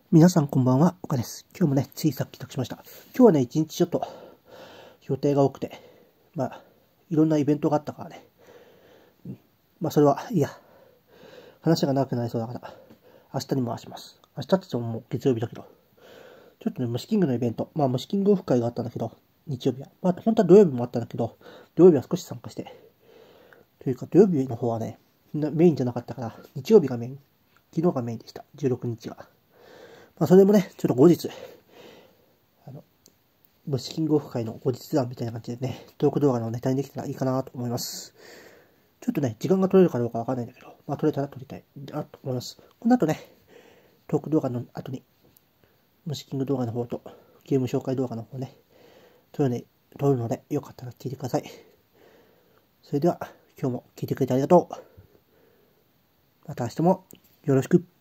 皆さんこんばんは、岡です。今日もね、ついさっき帰宅しました。今日はね、一日ちょっと予定が多くて、いろんなイベントがあったからね。それは、いいや、話が長くなりそうだから、明日に回します。明日って言ってももう月曜日だけど、ちょっとね、虫キングのイベント、虫キングオフ会があったんだけど、日曜日は。本当は土曜日もあったんだけど、土曜日は少し参加して、というか土曜日の方はね、メインじゃなかったから、日曜日がメイン、昨日がメインでした。16日が。それもね、ちょっと後日、虫キングオフ会の後日談みたいな感じでね、トーク動画のネタにできたらいいかなと思います。ちょっとね、時間が取れるかどうかわかんないんだけど、取れたら撮りたいなと思います。この後ね、トーク動画の後に、虫キング動画の方と、ゲーム紹介動画の方ね、撮るので、よかったら聞いてください。それでは、今日も聞いてくれてありがとう。また明日もよろしく。